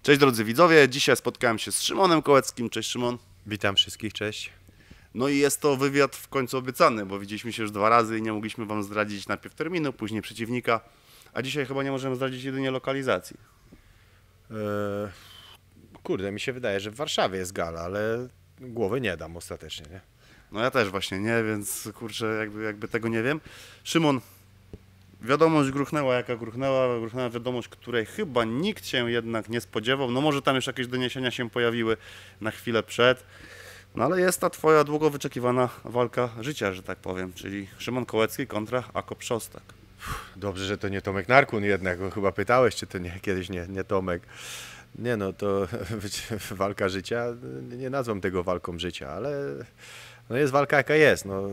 Cześć drodzy widzowie, dzisiaj spotkałem się z Szymonem Kołeckim. Cześć Szymon. Witam wszystkich, cześć. No i jest to wywiad w końcu obiecany, bo widzieliśmy się już 2 razy i nie mogliśmy wam zdradzić najpierw terminu, później przeciwnika, a dzisiaj chyba nie możemy zdradzić jedynie lokalizacji. Eee, Kurde, mi się wydaje, że w Warszawie jest gala, ale głowy nie dam ostatecznie, nie? No ja też właśnie nie, więc kurczę, jakby tego nie wiem. Szymon, wiadomość gruchnęła jaka gruchnęła wiadomość, której chyba nikt się jednak nie spodziewał. No może tam już jakieś doniesienia się pojawiły na chwilę przed. No ale jest ta twoja długo wyczekiwana walka życia, że tak powiem, czyli Szymon Kołecki kontra Akop Szostak. Dobrze, że to nie Tomek Narkun jednak, bo chyba pytałeś, czy to kiedyś nie Tomek. Nie no, to walka życia, nie nazwą tego walką życia, ale no jest walka jaka jest. No,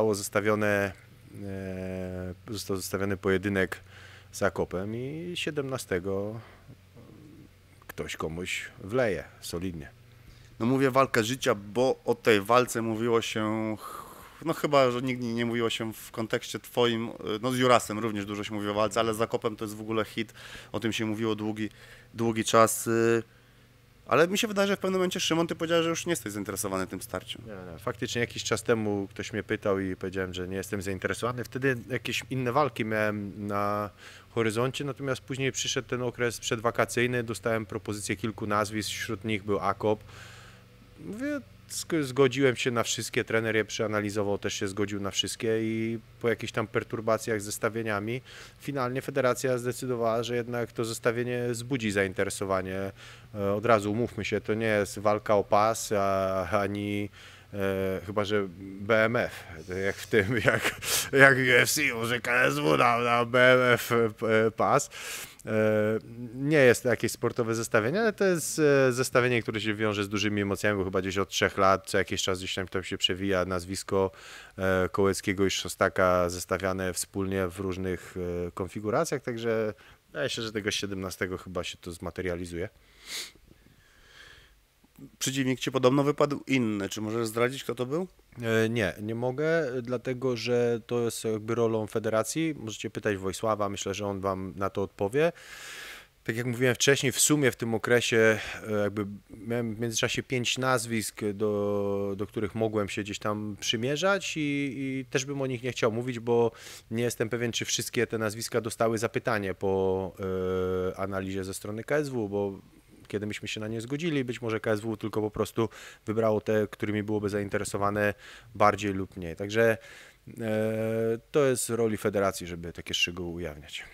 został zostawiony pojedynek z Akopem i 17 ktoś komuś wleje solidnie. No mówię walka życia, bo o tej walce mówiło się, no chyba, że nigdy nie mówiło się w kontekście twoim, no z Jurasem również dużo się mówiło o walce, ale z Akopem to jest w ogóle hit, o tym się mówiło długi czas. Ale mi się wydaje, że w pewnym momencie Szymon, ty powiedziałeś, że już nie jesteś zainteresowany tym starciem. Nie. Faktycznie jakiś czas temu ktoś mnie pytał i powiedziałem, że nie jestem zainteresowany. Wtedy jakieś inne walki miałem na horyzoncie, natomiast później przyszedł ten okres przedwakacyjny, dostałem propozycję kilku nazwisk, wśród nich był Akop. Mówię, zgodziłem się na wszystkie, trener je przeanalizował, też się zgodził na wszystkie i po jakichś tam perturbacjach z zestawieniami finalnie federacja zdecydowała, że jednak to zestawienie wzbudzi zainteresowanie. Od razu umówmy się, to nie jest walka o pas, ani chyba że BMF, jak w tym, jak UFC, może KSW na BMF pas. Nie jest to jakieś sportowe zestawienie, ale to jest zestawienie, które się wiąże z dużymi emocjami, bo chyba gdzieś od 3 lat, co jakiś czas gdzieś tam się przewija nazwisko Kołeckiego i Szostaka zestawiane wspólnie w różnych konfiguracjach, także wydaje się, że tego 17 chyba się to zmaterializuje. Przeciwnik ci podobno wypadł inny, czy możesz zdradzić, kto to był? Nie mogę, dlatego że to jest jakby rolą federacji. Możecie pytać Wojsława, myślę, że on wam na to odpowie. Tak jak mówiłem wcześniej, w sumie w tym okresie jakby miałem w międzyczasie 5 nazwisk, do których mogłem się gdzieś tam przymierzać i też bym o nich nie chciał mówić, bo nie jestem pewien, czy wszystkie te nazwiska dostały zapytanie po analizie ze strony KSW, bo kiedy myśmy się na nie zgodzili, być może KSW tylko po prostu wybrało te, którymi byłoby zainteresowane bardziej lub mniej. Także to jest roli federacji, żeby takie szczegóły ujawniać.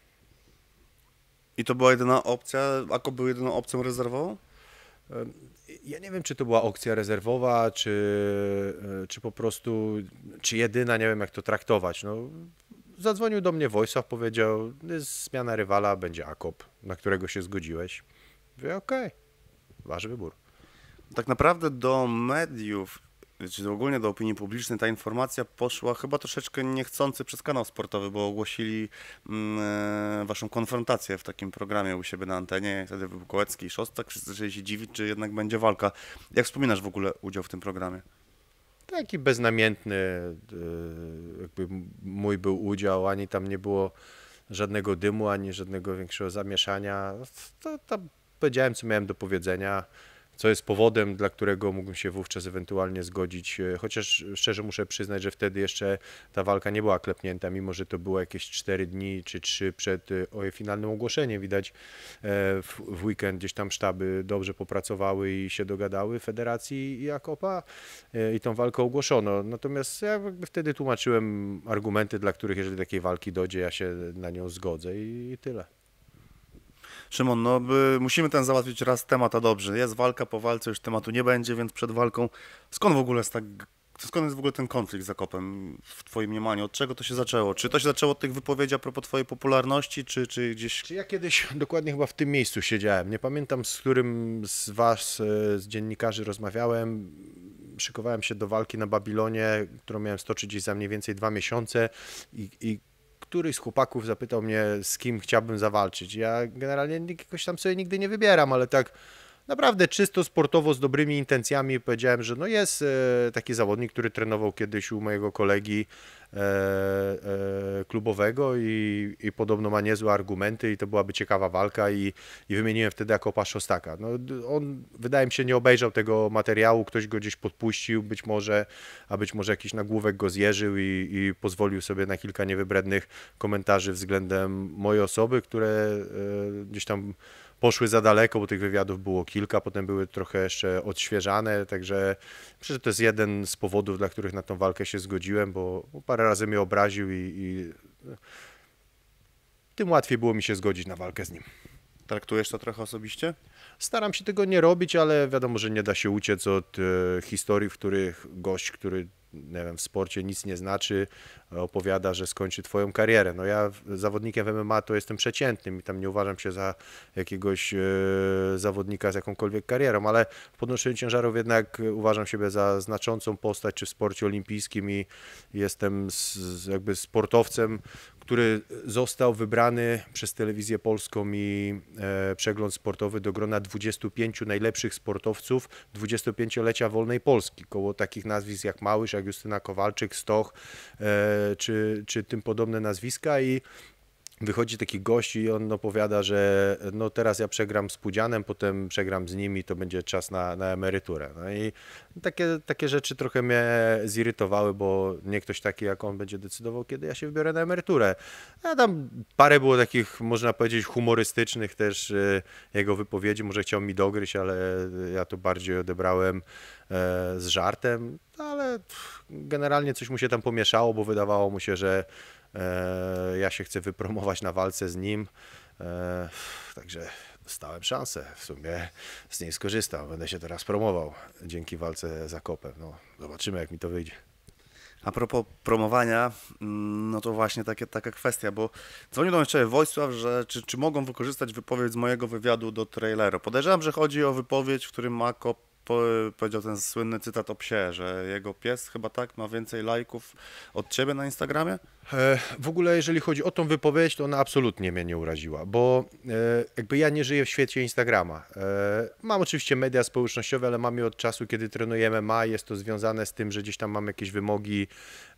I to była jedyna opcja, Akop był jedyną opcją rezerwową? Ja nie wiem, czy to była opcja rezerwowa, czy po prostu, czy jedyna, nie wiem jak to traktować. No, zadzwonił do mnie Wojsław, powiedział, jest zmiana rywala, będzie Akop, na którego się zgodziłeś. Mówię, okej, wasz wybór. Tak naprawdę do mediów, czy ogólnie do opinii publicznej ta informacja poszła chyba troszeczkę niechcący przez kanał sportowy, bo ogłosili waszą konfrontację w takim programie u siebie na antenie. Wtedy był Kołecki i Szostak, wszyscy zaczęli się dziwić, czy jednak będzie walka. Jak wspominasz w ogóle udział w tym programie? Taki beznamiętny, jakby mój był udział, ani tam nie było żadnego dymu, ani żadnego większego zamieszania. To tam powiedziałem, co miałem do powiedzenia, co jest powodem, dla którego mógłbym się wówczas ewentualnie zgodzić, chociaż szczerze muszę przyznać, że wtedy jeszcze ta walka nie była klepnięta, mimo że to było jakieś 4 dni czy 3 przed finalnym ogłoszeniem. Widać w weekend gdzieś tam sztaby dobrze popracowały i się dogadały Federacji i Akopa i tą walkę ogłoszono. Natomiast ja jakby wtedy tłumaczyłem argumenty, dla których jeżeli do takiej walki dojdzie, ja się na nią zgodzę i tyle. Szymon, no musimy ten załatwić raz temat, a dobrze. Jest walka, po walce już tematu nie będzie, więc przed walką. Skąd jest w ogóle ten konflikt z Akopem w twoim mniemaniu? Od czego to się zaczęło? Czy to się zaczęło od tych wypowiedzi a propos twojej popularności, czy gdzieś... Czy ja kiedyś dokładnie chyba w tym miejscu siedziałem. Nie pamiętam, z którym z was, z dziennikarzy rozmawiałem. Szykowałem się do walki na Babilonie, którą miałem stoczyć gdzieś za mniej więcej 2 miesiące i któryś z chłopaków zapytał mnie, z kim chciałbym zawalczyć. Ja generalnie jakoś tam sobie nigdy nie wybieram, ale tak naprawdę czysto sportowo, z dobrymi intencjami powiedziałem, że no jest taki zawodnik, który trenował kiedyś u mojego kolegi klubowego i podobno ma niezłe argumenty i to byłaby ciekawa walka i wymieniłem wtedy Akopa Szostaka. No, on, wydaje mi się, nie obejrzał tego materiału, ktoś go gdzieś podpuścił, być może jakiś nagłówek go zjeżył i pozwolił sobie na kilka niewybrednych komentarzy względem mojej osoby, które gdzieś tam poszły za daleko, bo tych wywiadów było kilka, potem były trochę jeszcze odświeżane, także myślę, że to jest jeden z powodów, dla których na tą walkę się zgodziłem, bo parę razy mnie obraził i tym łatwiej było mi się zgodzić na walkę z nim. Traktujesz to trochę osobiście? Staram się tego nie robić, ale wiadomo, że nie da się uciec od historii, w których gość, który nie wiem, w sporcie nic nie znaczy, opowiada, że skończy twoją karierę. No ja zawodnikiem w MMA to jestem przeciętnym i tam nie uważam się za jakiegoś zawodnika z jakąkolwiek karierą, ale w podnoszeniu ciężarów jednak uważam siebie za znaczącą postać czy w sporcie olimpijskim i jestem jakby sportowcem, który został wybrany przez Telewizję Polską i Przegląd Sportowy do grona 25 najlepszych sportowców 25-lecia wolnej Polski. Koło takich nazwisk jak Małysz, jak Justyna Kowalczyk, Stoch czy tym podobne nazwiska i wychodzi taki gość i on opowiada, że no teraz ja przegram z Pudzianem, potem przegram z nim i to będzie czas na emeryturę. No i takie rzeczy trochę mnie zirytowały, bo nie ktoś taki jak on będzie decydował, kiedy ja się wybiorę na emeryturę. A tam parę było takich, można powiedzieć, humorystycznych też jego wypowiedzi, może chciał mi dogryźć, ale ja to bardziej odebrałem z żartem, ale generalnie coś mu się tam pomieszało, bo wydawało mu się, że ja się chcę wypromować na walce z nim, także dostałem szansę, w sumie z niej skorzystam, będę się teraz promował dzięki walce z Akopem, no zobaczymy jak mi to wyjdzie. A propos promowania, no to właśnie taka kwestia, bo dzwonił do mnie wczoraj Wojsław, że czy mogą wykorzystać wypowiedź z mojego wywiadu do traileru. Podejrzewam, że chodzi o wypowiedź, w którym Akop powiedział ten słynny cytat o psie, że jego pies chyba tak ma więcej lajków od ciebie na Instagramie? W ogóle jeżeli chodzi o tą wypowiedź, to ona absolutnie mnie nie uraziła, bo jakby ja nie żyję w świecie Instagrama. Mam oczywiście media społecznościowe, ale mam je od czasu, kiedy trenuję MMA. Jest to związane z tym, że gdzieś tam mam jakieś wymogi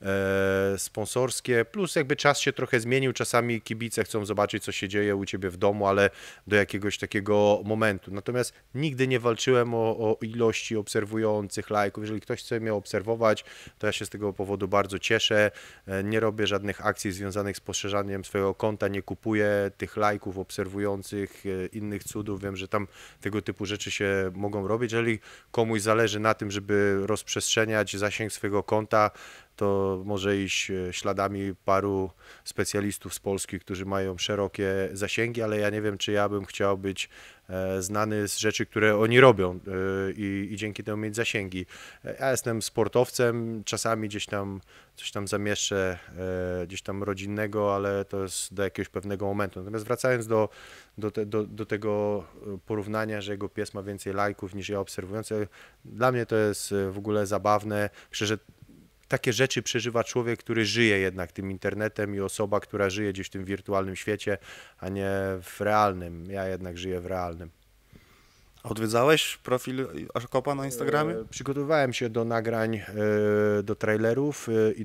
sponsorskie, plus jakby czas się trochę zmienił. Czasami kibice chcą zobaczyć, co się dzieje u ciebie w domu, ale do jakiegoś takiego momentu. Natomiast nigdy nie walczyłem o ilości obserwujących lajków. Jeżeli ktoś chce mnie obserwować, to ja się z tego powodu bardzo cieszę. Nie robię żadnych akcji związanych z poszerzaniem swojego konta, nie kupuję tych lajków obserwujących, innych cudów. Wiem, że tam tego typu rzeczy się mogą robić. Jeżeli komuś zależy na tym, żeby rozprzestrzeniać zasięg swojego konta, to może iść śladami paru specjalistów z Polski, którzy mają szerokie zasięgi, ale ja nie wiem, czy ja bym chciał być znany z rzeczy, które oni robią i dzięki temu mieć zasięgi. Ja jestem sportowcem, czasami gdzieś tam coś tam zamieszczę, gdzieś tam rodzinnego, ale to jest do jakiegoś pewnego momentu. Natomiast wracając do tego porównania, że jego pies ma więcej lajków niż ja obserwujący, dla mnie to jest w ogóle zabawne. Myślę, że takie rzeczy przeżywa człowiek, który żyje jednak tym internetem i osoba, która żyje gdzieś w tym wirtualnym świecie, a nie w realnym. Ja jednak żyję w realnym. Odwiedzałeś profil Akopa na Instagramie? Przygotowywałem się do nagrań, do trailerów i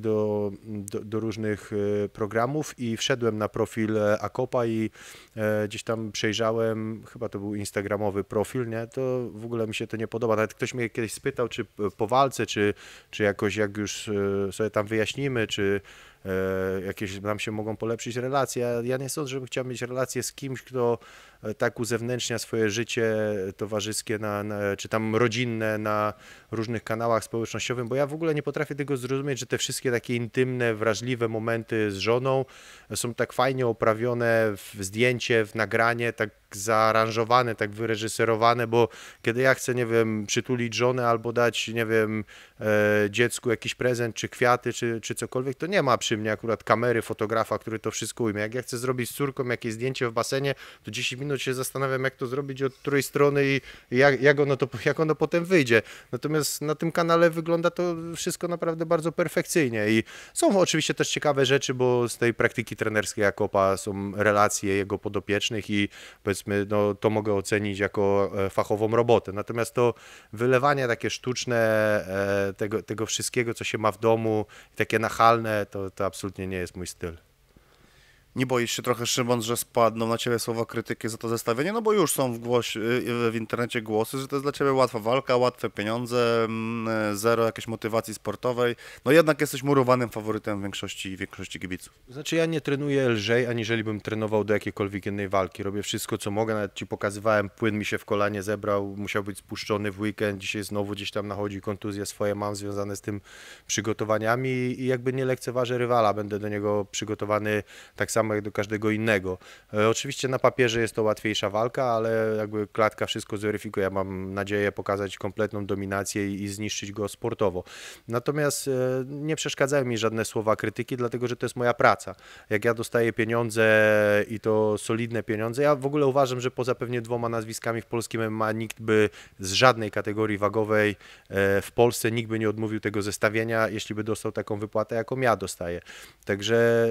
do różnych programów i wszedłem na profil Akopa i gdzieś tam przejrzałem, chyba to był instagramowy profil, nie? To w ogóle mi się to nie podoba. Nawet ktoś mnie kiedyś spytał, czy po walce, czy jakoś jak już sobie tam wyjaśnimy, czy jakieś nam się mogą polepszyć relacje. Ja nie sądzę, żebym chciał mieć relacje z kimś, kto tak uzewnętrznia swoje życie towarzyskie czy tam rodzinne na różnych kanałach społecznościowych, bo ja w ogóle nie potrafię tego zrozumieć, że te wszystkie takie intymne, wrażliwe momenty z żoną są tak fajnie oprawione w zdjęcie, w nagranie, tak zaaranżowane, tak wyreżyserowane, bo kiedy ja chcę, nie wiem, przytulić żonę albo dać, nie wiem, dziecku jakiś prezent, czy kwiaty, czy cokolwiek, to nie ma przy mnie akurat kamery, fotografa, który to wszystko ujmie. Jak ja chcę zrobić z córką jakieś zdjęcie w basenie, to 10 minut się zastanawiam, jak to zrobić od której strony i jak ono potem wyjdzie. Natomiast na tym kanale wygląda to wszystko naprawdę bardzo perfekcyjnie i są oczywiście też ciekawe rzeczy, bo z tej praktyki trenerskiej Akopa są relacje jego podopiecznych i powiedzmy powiedzmy, no, to mogę ocenić jako fachową robotę. Natomiast to wylewanie takie sztuczne tego wszystkiego, co się ma w domu, takie nachalne, to absolutnie nie jest mój styl. Nie boisz się trochę, Szymon, że spadną na ciebie słowa krytyki za to zestawienie? No bo już są w internecie głosy, że to jest dla ciebie łatwa walka, łatwe pieniądze, zero jakiejś motywacji sportowej. No jednak jesteś murowanym faworytem większości kibiców. Znaczy ja nie trenuję lżej, aniżeli bym trenował do jakiejkolwiek innej walki. Robię wszystko, co mogę. Nawet ci pokazywałem, płyn mi się w kolanie zebrał, musiał być spuszczony w weekend. Dzisiaj znowu gdzieś tam nachodzi kontuzje swoje mam związane z tym przygotowaniami i jakby nie lekceważę rywala. Będę do niego przygotowany tak samo jak do każdego innego. Oczywiście na papierze jest to łatwiejsza walka, ale jakby klatka wszystko zweryfikuje. Ja mam nadzieję pokazać kompletną dominację i zniszczyć go sportowo. Natomiast nie przeszkadzają mi żadne słowa krytyki, dlatego że to jest moja praca. Jak ja dostaję pieniądze i to solidne pieniądze, ja w ogóle uważam, że poza pewnie 2 nazwiskami w polskim MMA nikt by z żadnej kategorii wagowej w Polsce nikt by nie odmówił tego zestawienia, jeśli by dostał taką wypłatę, jaką ja dostaję. Także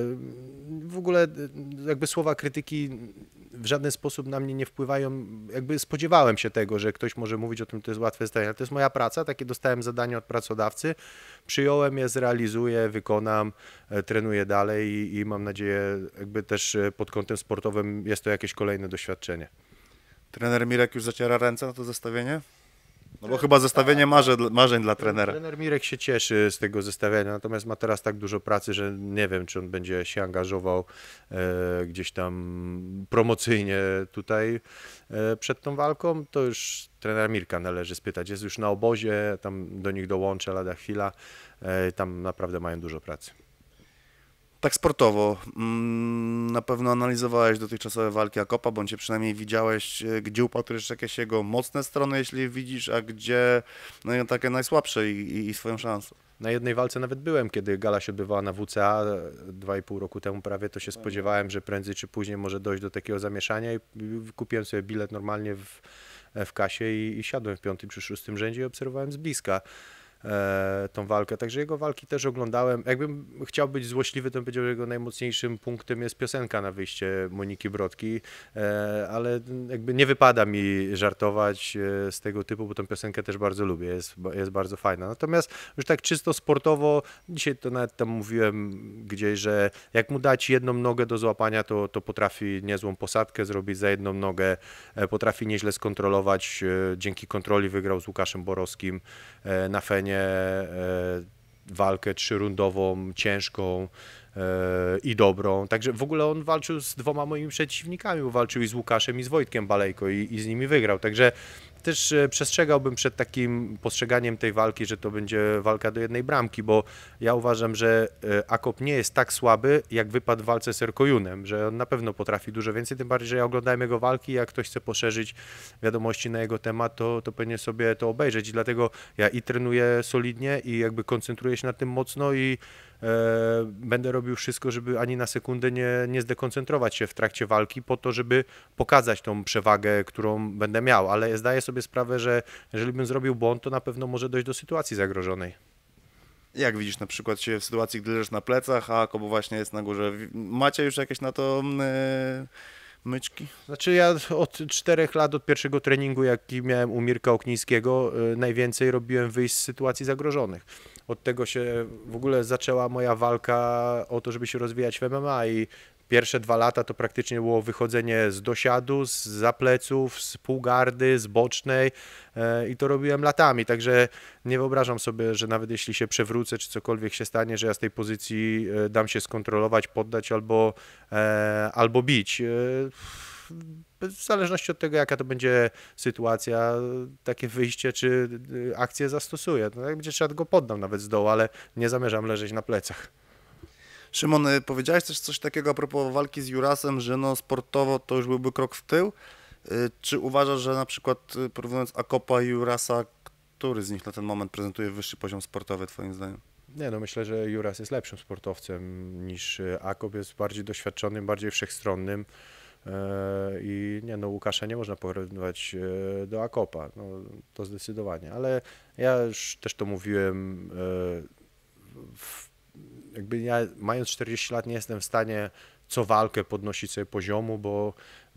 w ogóle jakby słowa krytyki w żaden sposób na mnie nie wpływają. Jakby spodziewałem się tego, że ktoś może mówić o tym, to jest łatwe zdanie. To jest moja praca, takie dostałem zadanie od pracodawcy, przyjąłem je, zrealizuję, wykonam, trenuję dalej i mam nadzieję, jakby też pod kątem sportowym jest to jakieś kolejne doświadczenie. Trener Mirek już zaciera ręce na to zestawienie? No bo chyba zestawienie marzeń dla trenera. Trener Mirek się cieszy z tego zestawienia, natomiast ma teraz tak dużo pracy, że nie wiem, czy on będzie się angażował gdzieś tam promocyjnie tutaj przed tą walką. To już trenera Mirka należy spytać. Jest już na obozie, tam do nich dołączę lada chwila. Tam naprawdę mają dużo pracy. Tak sportowo, na pewno analizowałeś dotychczasowe walki Akopa, bądź przynajmniej widziałeś, gdzie upatrujesz jakieś jego mocne strony, jeśli widzisz, a gdzie no, takie najsłabsze i swoją szansę. Na jednej walce nawet byłem, kiedy gala się odbywała na WCA 2,5 roku temu prawie, to się spodziewałem, że prędzej czy później może dojść do takiego zamieszania i kupiłem sobie bilet normalnie w kasie i siadłem w 5. czy 6. rzędzie i obserwowałem z bliska tą walkę, także jego walki też oglądałem. Jakbym chciał być złośliwy, to bym powiedział, że jego najmocniejszym punktem jest piosenka na wyjście Moniki Brodki, ale jakby nie wypada mi żartować z tego typu, bo tę piosenkę też bardzo lubię, jest bardzo fajna. Natomiast już tak czysto sportowo, dzisiaj to nawet tam mówiłem gdzieś, że jak mu dać jedną nogę do złapania, to potrafi niezłą posadkę zrobić za jedną nogę, potrafi nieźle skontrolować, dzięki kontroli wygrał z Łukaszem Borowskim na Fenie walkę 3-rundową, ciężką i dobrą. Także w ogóle on walczył z 2 moimi przeciwnikami, bo walczył i z Łukaszem i z Wojtkiem Balejko i z nimi wygrał. Także też przestrzegałbym przed takim postrzeganiem tej walki, że to będzie walka do jednej bramki, bo ja uważam, że Akop nie jest tak słaby, jak wypadł w walce z Erkojunem, że on na pewno potrafi dużo więcej, tym bardziej, że ja oglądałem jego walki, jak ktoś chce poszerzyć wiadomości na jego temat, to powinien sobie to obejrzeć i dlatego ja i trenuję solidnie i jakby koncentruję się na tym mocno i będę robił wszystko, żeby ani na sekundę nie zdekoncentrować się w trakcie walki po to, żeby pokazać tą przewagę, którą będę miał, ale zdaję sobie sprawę, że jeżeli bym zrobił błąd, to na pewno może dojść do sytuacji zagrożonej. Jak widzisz na przykład się w sytuacji, gdy leżysz na plecach, a Akop właśnie jest na górze? Macie już jakieś na to myczki? Znaczy ja od 4 lat, od pierwszego treningu, jaki miałem u Mirka Oknińskiego, najwięcej robiłem wyjść z sytuacji zagrożonych. Od tego się w ogóle zaczęła moja walka o to, żeby się rozwijać w MMA i pierwsze 2 lata to praktycznie było wychodzenie z dosiadu, z zapleców, z półgardy, z bocznej i to robiłem latami, także nie wyobrażam sobie, że nawet jeśli się przewrócę, czy cokolwiek się stanie, że ja z tej pozycji dam się skontrolować, poddać albo bić. W zależności od tego, jaka to będzie sytuacja, takie wyjście czy akcję zastosuję. No, jak będzie trzeba, go poddam nawet z dołu, ale nie zamierzam leżeć na plecach. Szymon, powiedziałeś też coś takiego a propos walki z Jurasem, że no sportowo to już byłby krok w tył. Czy uważasz, że na przykład porównując Akopa i Jurasa, który z nich na ten moment prezentuje wyższy poziom sportowy twoim zdaniem? Nie, no myślę, że Juras jest lepszym sportowcem niż Akop, jest bardziej doświadczonym, bardziej wszechstronnym. I nie, no Łukasza nie można porównywać do Akopa, no, to zdecydowanie, ale ja już też to mówiłem, jakby ja mając 40 lat nie jestem w stanie co walkę podnosić sobie poziomu, bo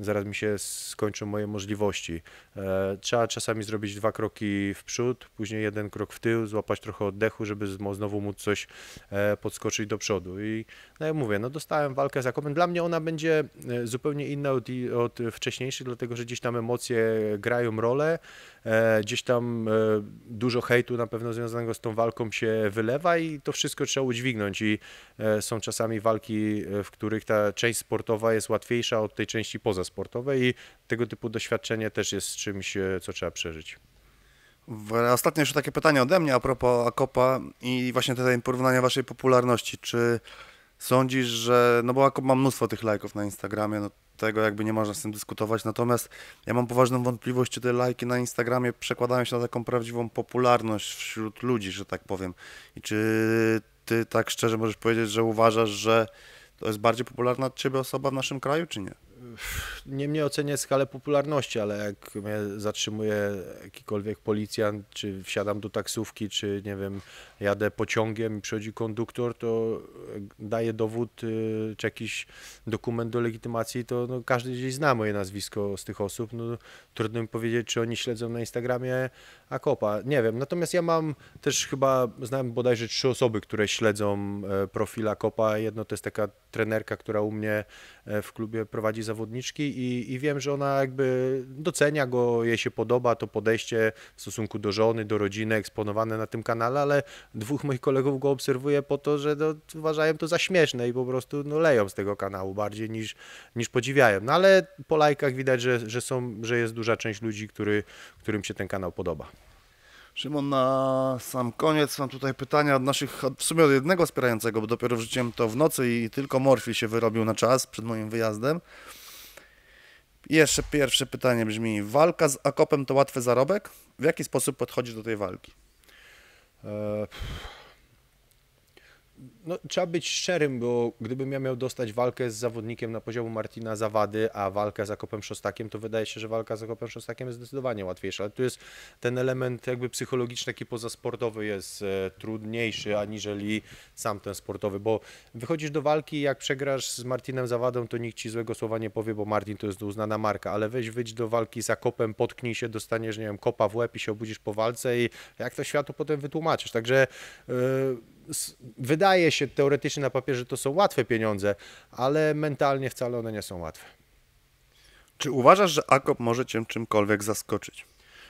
zaraz mi się skończą moje możliwości. Trzeba czasami zrobić 2 kroki w przód, później 1 krok w tył, złapać trochę oddechu, żeby znowu móc coś podskoczyć do przodu. I no jak mówię, no dostałem walkę z Jakobem. Dla mnie ona będzie zupełnie inna od wcześniejszych, dlatego że gdzieś tam emocje grają rolę, gdzieś tam dużo hejtu na pewno związanego z tą walką się wylewa i to wszystko trzeba udźwignąć i są czasami walki, w których ta część sportowa jest łatwiejsza od tej części pozasportowej i tego typu doświadczenie też jest czymś, co trzeba przeżyć. Ostatnie jeszcze takie pytanie ode mnie a propos Akopa i właśnie tutaj porównania waszej popularności. Czy sądzisz, że, no bo Akop ma mnóstwo tych lajków na Instagramie, no tego jakby nie można z tym dyskutować, natomiast ja mam poważną wątpliwość, czy te lajki na Instagramie przekładają się na taką prawdziwą popularność wśród ludzi, że tak powiem. I czy ty tak szczerze możesz powiedzieć, że uważasz, że to jest bardziej popularna od ciebie osoba w naszym kraju, czy nie? Nie ocenię skalę popularności, ale jak mnie zatrzymuje jakikolwiek policjant, czy wsiadam do taksówki, czy nie wiem, jadę pociągiem i przychodzi konduktor, to daje dowód, czy jakiś dokument do legitymacji, to no, każdy gdzieś zna moje nazwisko z tych osób. No, trudno mi powiedzieć, czy oni śledzą na Instagramie Akopa. Nie wiem, natomiast ja mam też chyba, znam bodajże 3 osoby, które śledzą profil Akopa. Jedno to jest taka trenerka, która u mnie w klubie prowadzi zawodniczki i wiem, że ona jakby docenia go, jej się podoba to podejście w stosunku do żony, do rodziny eksponowane na tym kanale, ale 2 moich kolegów go obserwuje po to, że no, uważają to za śmieszne i po prostu no, leją z tego kanału bardziej niż podziwiają. No ale po lajkach widać, że jest duża część ludzi, którym się ten kanał podoba. Szymon, na sam koniec mam tutaj pytania od naszych, w sumie od jednego wspierającego, bo dopiero wrzuciłem to w nocy i tylko Morfi się wyrobił na czas przed moim wyjazdem. I jeszcze pierwsze pytanie brzmi, walka z Akopem to łatwy zarobek? W jaki sposób podchodzisz do tej walki? No, trzeba być szczerym, bo gdybym ja miał dostać walkę z zawodnikiem na poziomu Martina Zawady, a walkę z Akopem Szostakiem, to wydaje się, że walka z Akopem Szostakiem jest zdecydowanie łatwiejsza. Ale tu jest ten element jakby psychologiczny, taki pozasportowy jest trudniejszy, aniżeli sam ten sportowy, bo wychodzisz do walki, jak przegrasz z Martinem Zawadą, to nikt ci złego słowa nie powie, bo Martin to jest uznana marka, ale wyjdź do walki z Akopem, potknij się, dostaniesz, nie wiem, kopa w łeb i się obudzisz po walce i jak to światu potem wytłumaczysz. Także wydaje się teoretycznie na papierze, że to są łatwe pieniądze, ale mentalnie wcale one nie są łatwe. Czy uważasz, że Akop może cię czymkolwiek zaskoczyć?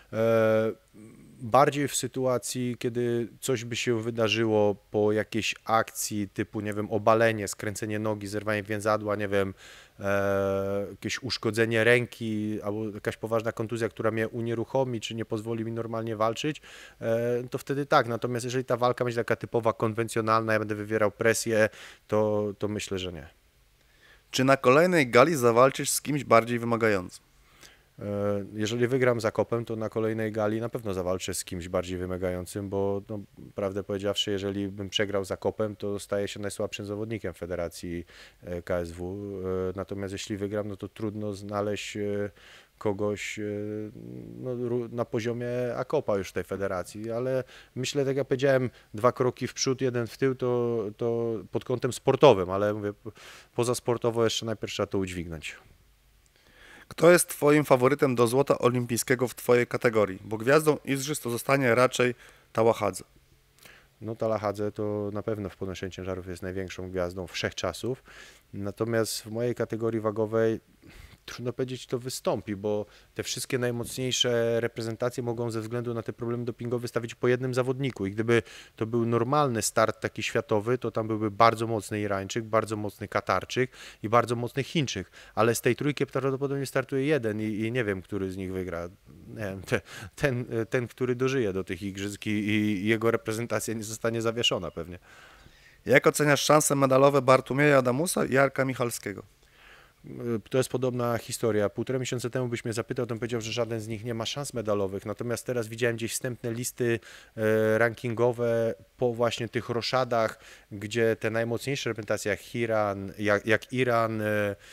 Bardziej w sytuacji, kiedy coś by się wydarzyło po jakiejś akcji typu, nie wiem, obalenie, skręcenie nogi, zerwanie więzadła, nie wiem, jakieś uszkodzenie ręki albo jakaś poważna kontuzja, która mnie unieruchomi, czy nie pozwoli mi normalnie walczyć, to wtedy tak. Natomiast jeżeli ta walka będzie taka typowa, konwencjonalna, ja będę wywierał presję, to myślę, że nie. Czy na kolejnej gali zawalczysz z kimś bardziej wymagającym? Jeżeli wygram z Akopem, to na kolejnej gali na pewno zawalczę z kimś bardziej wymagającym, bo no, prawdę powiedziawszy, jeżeli bym przegrał z Akopem, to staję się najsłabszym zawodnikiem Federacji KSW. Natomiast jeśli wygram, no to trudno znaleźć kogoś no, na poziomie Akopa już w tej federacji, ale myślę, tak jak powiedziałem, 2 kroki w przód, 1 w tył, to pod kątem sportowym, ale mówię, poza sportowo jeszcze najpierw trzeba to udźwignąć. Kto jest twoim faworytem do złota olimpijskiego w twojej kategorii? Bo gwiazdą igrzysk to zostanie raczej Tałachadze. No Talahadze to na pewno w podnoszeniu ciężarów jest największą gwiazdą wszechczasów, natomiast w mojej kategorii wagowej trudno powiedzieć, to wystąpi, bo te wszystkie najmocniejsze reprezentacje mogą ze względu na te problemy dopingowe stawić po jednym zawodniku i gdyby to był normalny start taki światowy, to tam byłby bardzo mocny Irańczyk, bardzo mocny Katarczyk i bardzo mocny Chińczyk, ale z tej trójki prawdopodobnie startuje jeden i nie wiem, który z nich wygra. Nie wiem, ten, który dożyje do tych igrzysk i jego reprezentacja nie zostanie zawieszona pewnie. Jak oceniasz szanse medalowe Bartłomieja Adamusa i Jarka Michalskiego? To jest podobna historia. 1,5 miesiąca temu byś mnie zapytał, to bym powiedział, że żaden z nich nie ma szans medalowych. Natomiast teraz widziałem gdzieś wstępne listy rankingowe po właśnie tych roszadach, gdzie te najmocniejsze reprezentacje jak Iran,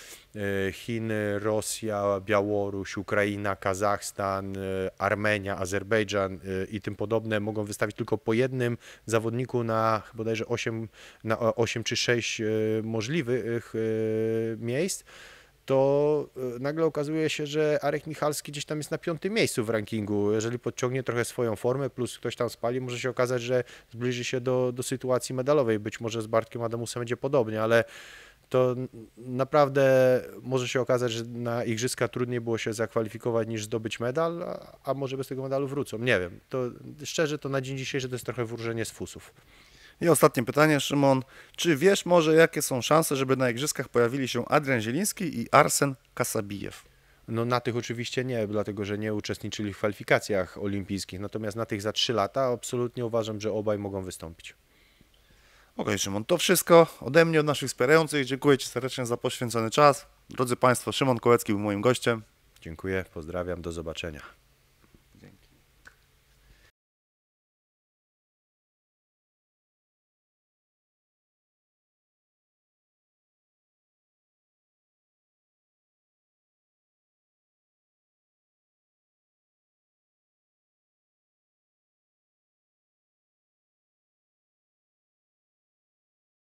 Chiny, Rosja, Białoruś, Ukraina, Kazachstan, Armenia, Azerbejdżan i tym podobne mogą wystawić tylko po jednym zawodniku na bodajże 8 czy 6 możliwych miejsc, to nagle okazuje się, że Arek Michalski gdzieś tam jest na 5. miejscu w rankingu. Jeżeli podciągnie trochę swoją formę, plus ktoś tam spali, może się okazać, że zbliży się do sytuacji medalowej. Być może z Bartkiem Adamusem będzie podobnie, ale to naprawdę może się okazać, że na igrzyska trudniej było się zakwalifikować niż zdobyć medal, a może bez tego medalu wrócą. Nie wiem. To szczerze, to na dzień dzisiejszy to jest trochę wróżenie z fusów. I ostatnie pytanie, Szymon. Czy wiesz może, jakie są szanse, żeby na igrzyskach pojawili się Adrian Zieliński i Arsen Kasabijew? No na tych oczywiście nie, dlatego że nie uczestniczyli w kwalifikacjach olimpijskich, natomiast na tych za 3 lata absolutnie uważam, że obaj mogą wystąpić. Okej, Szymon, to wszystko ode mnie, od naszych wspierających. Dziękuję Ci serdecznie za poświęcony czas. Drodzy Państwo, Szymon Kołecki był moim gościem. Dziękuję, pozdrawiam, do zobaczenia.